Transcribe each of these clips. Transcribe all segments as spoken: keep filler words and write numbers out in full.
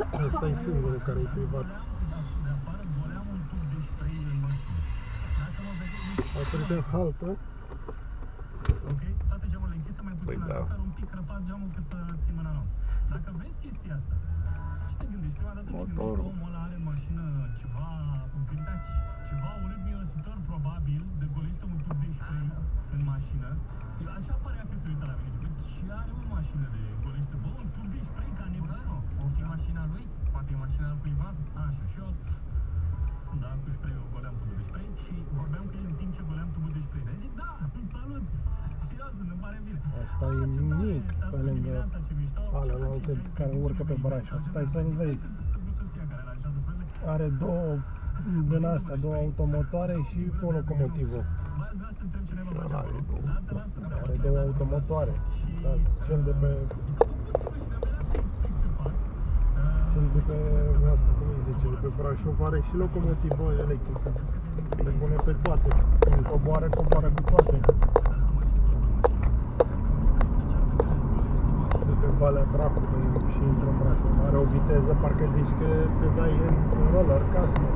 Ăsta e singurul care e privat. A oprit în haltă. Ok? Toate geamurile închise, mai puțin la șofer, un pic crăpat geamul cât să ții mâna nou. Dacă vezi chestia asta, ce te gândești? Prima dată te gândești că omul ăla are în mașină ceva gândaci, ceva urât mirositor, probabil, de golește un tub de spray în mașină. Eu așa părea că se uită la mine. Bă, ce are o mașină de golește? Bă, un tub de spray ca nebunul. O fi mașina lui? Poate e mașina cuiva? Așa, și eu... Da, cu spray-ul goleam tubul de spray și vorbeam cu el în timp ce goleam tubul de spray. Dar zic, da, salut! Serios, îmi pare bine. Asta e mic, pe lângă alelalte care urcă pe Brașov. Stai să-l vezi. Are două din astea, două automotoare și o locomotivă. Are două automotoare. Dar cel de pe... Cel de pe... asta, cum îi zice, de pe Brașov are și locomotivă electrică. Le pune pe toate. Când coboară, coboară cu toate. De pe Valea Bracului și intră în Brașov. Are o viteză, parcă zici că te dai în roller coaster.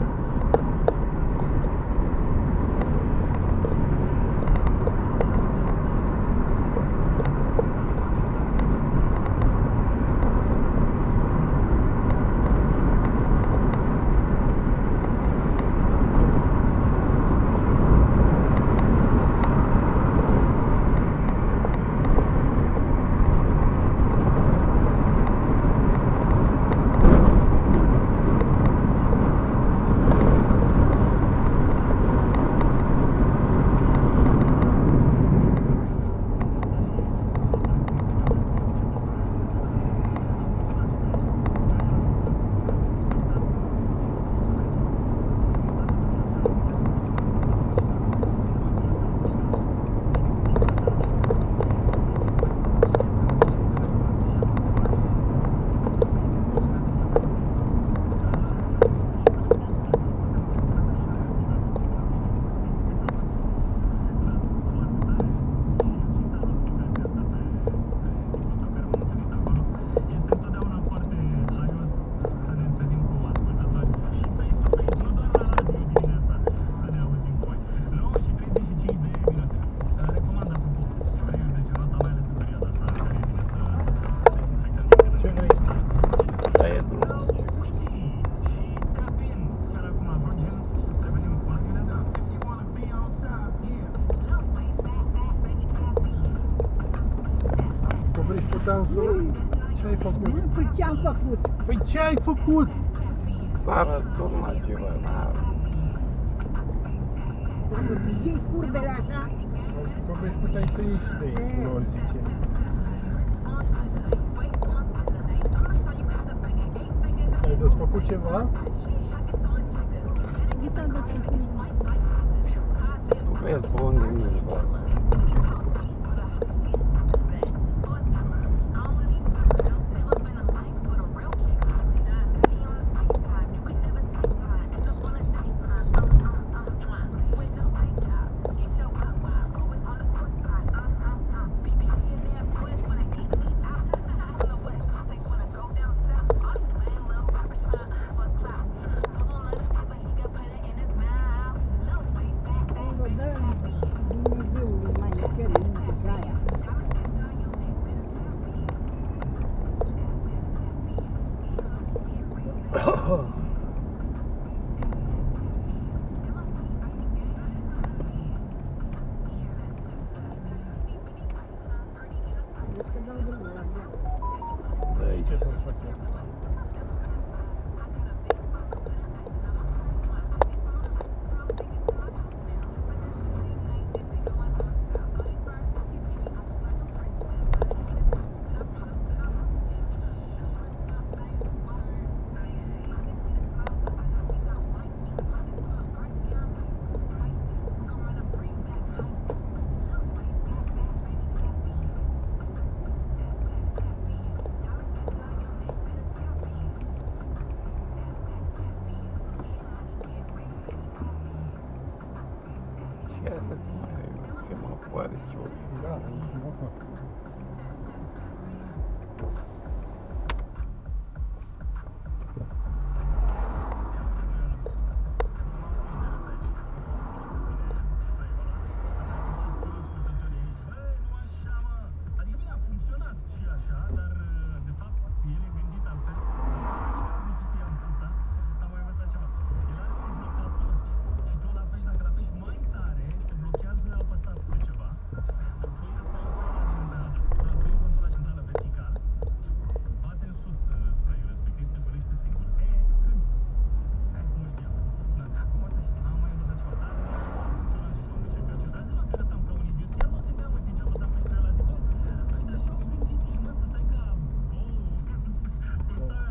Ce ai făcut? Păi ce am făcut? Păi ce ai făcut? S-a răsturnat ceva, n-a... Iei curbele așa? Probabil puteai să ieși de ei, lor zice. Ai desfăcut ceva? Tu vezi pe unde nu-i bă. Ce să fac eu?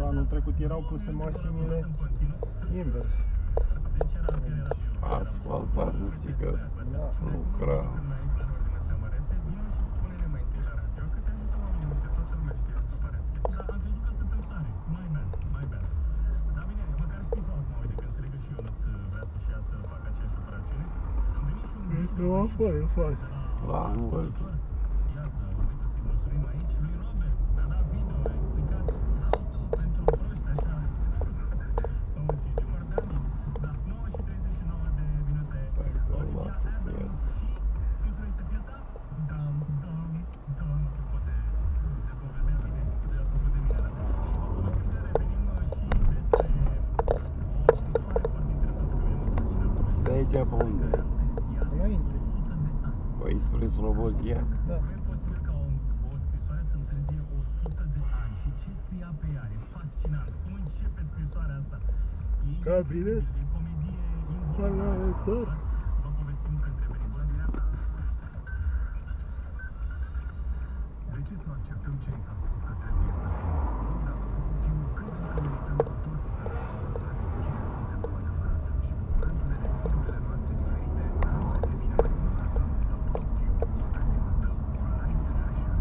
Anul trecut erau puse mașinile invers. Asfaltat, nu știi că Da. lucra. Nu a fost, e fost. La anul. De aici pe unde? Înainte. Păi spre Slobodia. Da. Nu e posibil ca o, o scrisoare să întârzie o sută de ani. Și ce scria pe ea? E fascinant. Cum începe scrisoarea asta? E Ca bine. E comedie Parlamentar. Vă povestim când revenim. Bună dimineața! De ce să acceptăm ce ni s-a spus că trebuie să fim? Noi, dacă continuu, credem că merităm cu toții să răspundem cu cine suntem cu adevărat. Și bucurându-ne de stilurile noastre diferite, lumea devine mai curată. About You, magazinul tău online de fashion.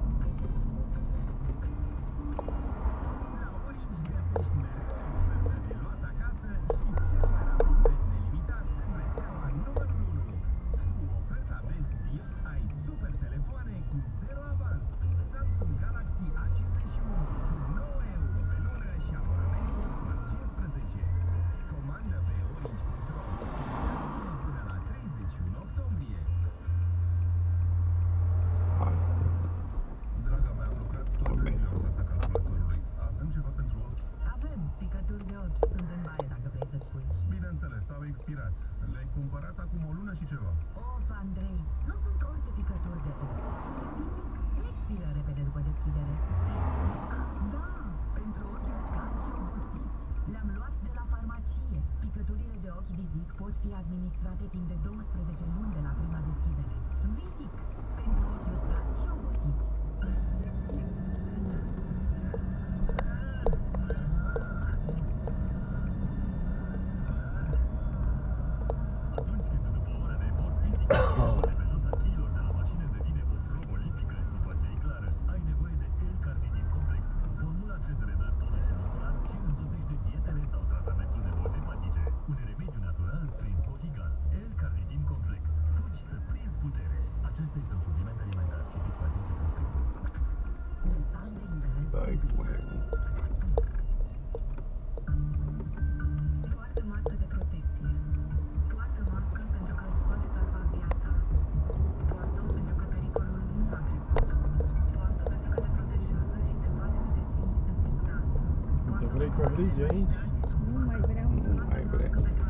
La Orange găsești mereu oferte de luat acasă și cel mai rapid net nelimitat în rețeaua numărul unu. Cu oferta Best Deal ai super telefoane cu zero avans. Samsung Galaxy A cincizeci și unu cu nouă euro pe lună și abonamentul Smart cincisprezece. Comandă pe orange punct ro până la treizeci și unu octombrie. Hai. Draga mea, am lucrat toată ziua în fața calculatorului. Avem ceva pentru ochi? Avem picături de ochi. Sunt în baie, dacă vrei să spui. Bineînțeles, au expirat. Le-ai cumpărat acum o lună și ceva. Of, Andrei, nu sunt orice picături de ochi, ci Visic. Nu expiră repede după deschidere. Da, pentru ochi uscați și obosiți. Le-am luat de la farmacie. Picăturile de ochi Visic pot fi administrate timp de douăsprezece luni de la prima deschidere. Visic, pentru ochi uscați și obosiți. Atunci când după o oră de efort fizic, de pe jos a cheilor de la mașină devine o probă olimpică, situația e clară. Ai nevoie de L-Carnitine Complex. Formula ce îți redă tonusul muscular și însoțește dietele sau tratamentul de boli hepatice. Un remediu natural prin Cohigal. L-Carnitine Complex. Fugi să prinzi putere. Acesta este un supliment alimentar. Citiți cu atenție prospectul. Mesaj de interes. Dai cu mai Poartă mască de protecție. Poartă mască pentru că îți poate salva viața. Poartă-o pentru că pericolul nu a trecut. Poartă pentru că te protejează și te face să te simți în siguranță. Te vrei covrigi aici? Nu mai vreau. Nu mai vrem.